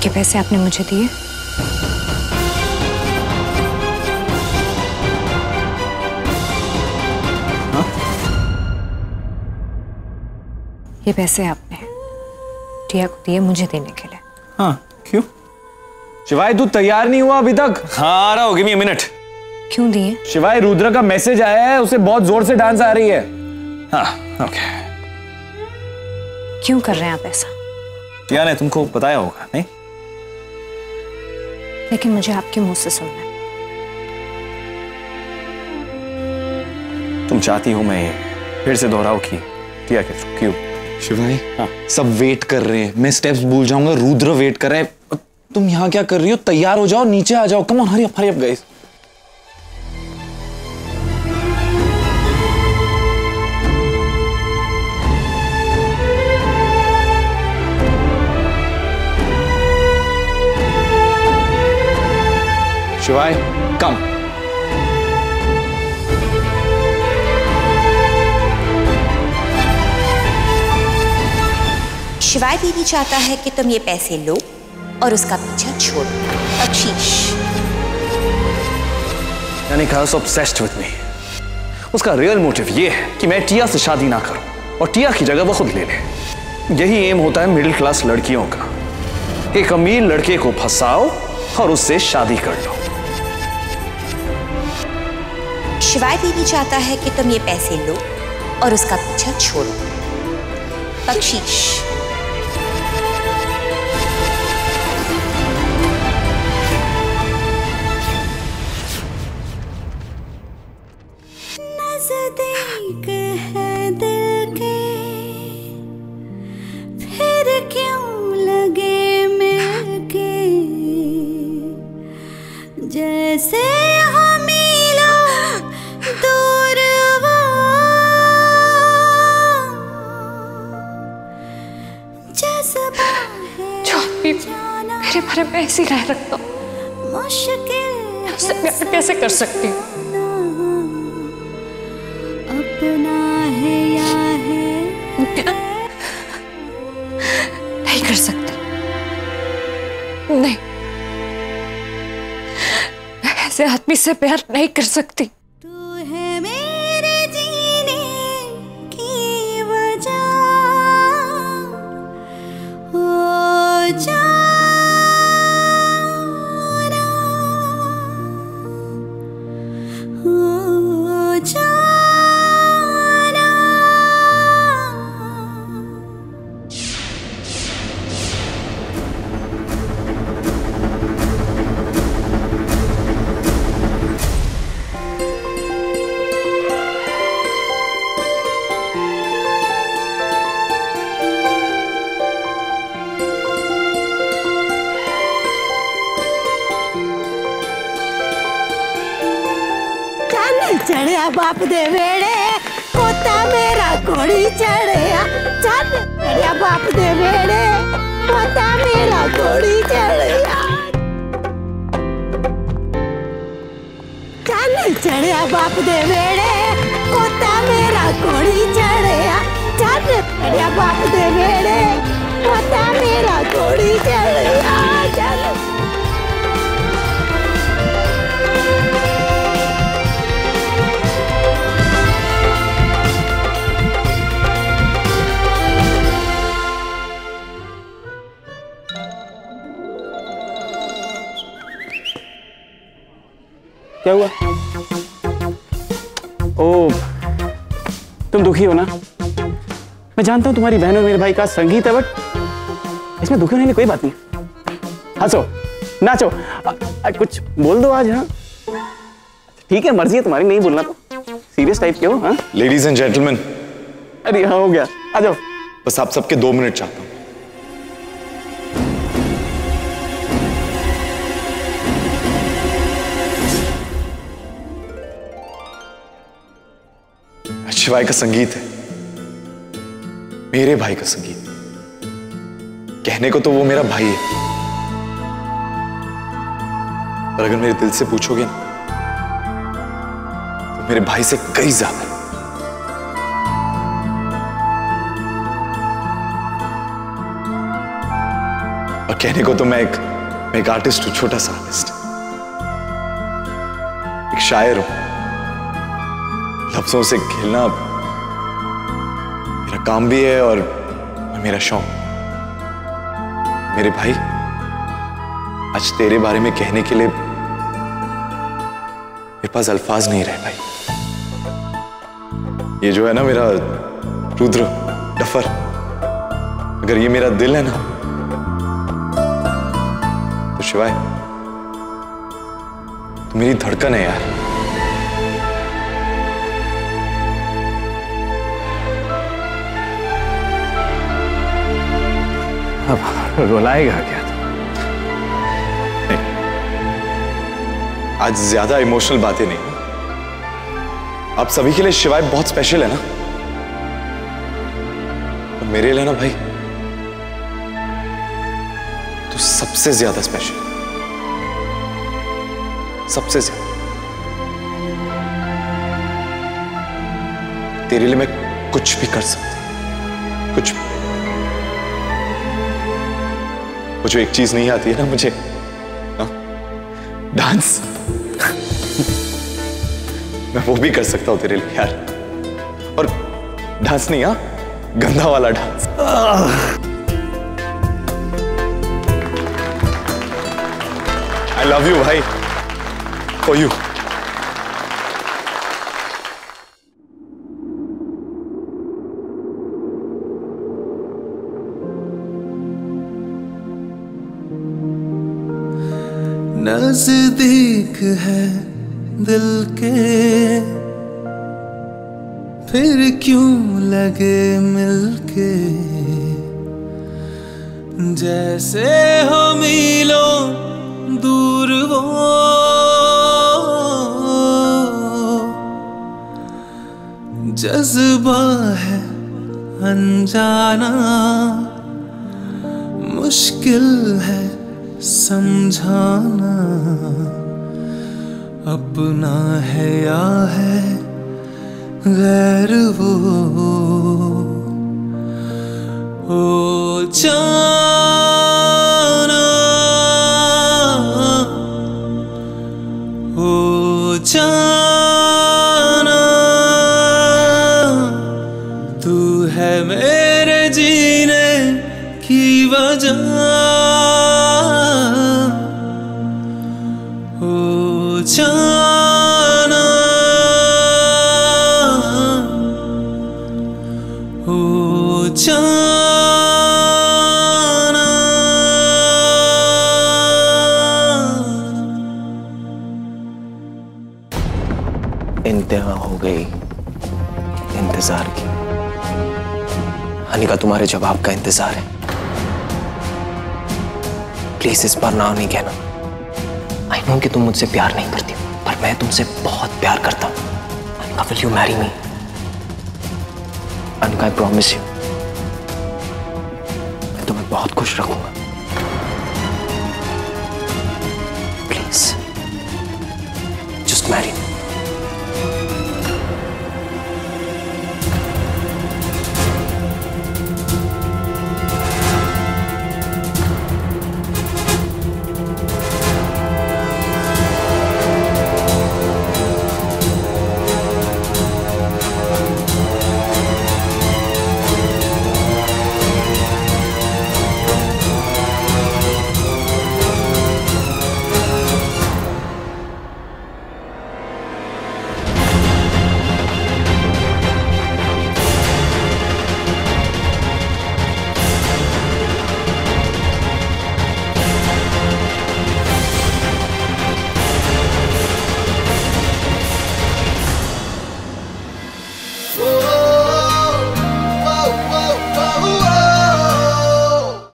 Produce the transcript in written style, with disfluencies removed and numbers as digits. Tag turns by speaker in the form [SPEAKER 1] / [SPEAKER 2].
[SPEAKER 1] ये पैसे आपने मुझे दिए?
[SPEAKER 2] हाँ?
[SPEAKER 1] ये पैसे आपने टिया को दिए मुझे देने के लिए।
[SPEAKER 2] हाँ, क्यों?
[SPEAKER 3] शिवाय तू तैयार नहीं हुआ अभी तक?
[SPEAKER 2] हाँ, आ रहा हो, गिव मी अ मिनट।
[SPEAKER 1] क्यों दिए?
[SPEAKER 3] शिवाय रुद्र का मैसेज आया है, उसे बहुत जोर से डांस आ रही है।
[SPEAKER 2] हाँ, ओके।
[SPEAKER 1] क्यों कर रहे हैं आप ऐसा?
[SPEAKER 2] टिया ने तुमको बताया होगा, नहीं?
[SPEAKER 1] लेकिन मुझे आपके मुंह से सुनना है।
[SPEAKER 2] तुम चाहती हो मैं फिर से दोहराऊं कि टिया के थ्रू क्यों?
[SPEAKER 4] शिवाय,
[SPEAKER 2] हाँ।
[SPEAKER 4] सब वेट कर रहे हैं, मैं स्टेप्स भूल जाऊंगा, रुद्र वेट कर रहा है। तुम यहाँ क्या कर रही हो? तैयार हो जाओ, नीचे आ जाओ। Come on, hurry up guys. Shivaay, come.
[SPEAKER 5] शिवाय दीदी चाहता है कि तुम ये पैसे लो और उसका पीछा छोड़ो। बख्शीश।
[SPEAKER 2] यानी कहा सो obsessed with me। उसका रियल मोटिव ये है कि मैं टिया से शादी ना करूं और टिया की जगह वो खुद ले ले। यही एम होता है मिडिल क्लास लड़कियों का। एक अमीर लड़के को फंसाओ और उससे शादी कर लो।
[SPEAKER 5] शिवाय दीदी चाहता है कि तुम ये पैसे लो और उसका पीछा छोड़ो। बख्शीश।
[SPEAKER 6] नज़दीक है दिल के, फिर क्यों लगे मिलके, जैसे हम मिला दूर जज़्बा है जाना
[SPEAKER 1] मेरे बारे में ऐसी राय रखता हूँ।
[SPEAKER 6] मुश्किल
[SPEAKER 1] आपसे प्यार कैसे कर सकती हूँ?
[SPEAKER 6] अपना है या है
[SPEAKER 1] नहीं कर सकती। नहीं, मैं ऐसे आदमी से प्यार नहीं कर सकती।
[SPEAKER 6] तू है मेरे जीने की वजह, हो जाना, हो जाना। चढ़िया बाप दे वेड़े, पोता मेरा घोड़ी चढ़िया। चढ़िया बाप दे वेड़े, पोता मेरा घोड़ी चढ़िया। चढ़िया बाप दे वेड़े, पोता मेरा घोड़ी चढ़िया। चढ़िया बाप दे वेड़े, पोता मेरा घोड़ी चढ़िया।
[SPEAKER 3] क्या हुआ? ओ, तुम दुखी हो ना? मैं जानता हूं तुम्हारी बहन और मेरे भाई का संगीत है, बट इसमें दुखी होने की कोई बात नहीं। हंसो, नाचो, कुछ बोल दो आज। हाँ ठीक है, मर्जी है तुम्हारी, नहीं बोलना तो। सीरियस टाइप के हो? हाँ
[SPEAKER 4] लेडीज एंड जेंटलमैन।
[SPEAKER 3] अरे हाँ, हो गया, आ जाओ।
[SPEAKER 4] बस आप सबके 2 मिनट चाहता हूं। शिवाय का संगीत है, मेरे भाई का संगीत। कहने को तो वो मेरा भाई है, पर अगर मेरे दिल से पूछोगे ना, तो मेरे भाई से कई ज्यादा है। और कहने को तो मैं एक आर्टिस्ट हूं, छोटा सा आर्टिस्ट, एक शायर हूं। लफ्जों से खेलना मेरा काम भी है और मेरा शौक। मेरे भाई, आज तेरे बारे में कहने के लिए मेरे पास अल्फाज नहीं रहे भाई। ये जो है ना मेरा रुद्र डफर, अगर ये मेरा दिल है ना तो शिवाय तो मेरी धड़कन है यार।
[SPEAKER 2] अब रुलाएगा क्या?
[SPEAKER 4] आज ज्यादा इमोशनल बातें नहीं। आप सभी के लिए शिवाय बहुत स्पेशल है ना, और मेरे लिए ना भाई तो सबसे ज्यादा स्पेशल, सबसे ज्यादा। तेरे लिए मैं कुछ भी कर सकता, कुछ भी। वो जो एक चीज नहीं आती है ना मुझे, डांस, मैं वो भी कर सकता हूं तेरे लिए यार। और डांस नहीं, गंदा वाला डांस। आई लव यू भाई, फॉर यू।
[SPEAKER 7] नजदीक है दिल के, फिर क्यों लगे मिलके, जैसे हो मीलों दूर वो, जज्बा है अनजाना, मुश्किल है समझाना, अपना है या है गैर वो। ओ जाना, ओ जाना, तू है मेरे जीने की वजह। जाना, ओ जाना।
[SPEAKER 8] इंतहा हो गई इंतजार की। अनिका, तुम्हारे जवाब का इंतजार है। प्लीज इस बार ना नहीं कहना। आई नो कि तुम मुझसे प्यार नहीं करती हो, पर मैं तुमसे बहुत प्यार करता हूं। Anika, will you marry me? Anika, I promise you, मैं तुम्हें बहुत खुश रखूंगा। Please just marry me.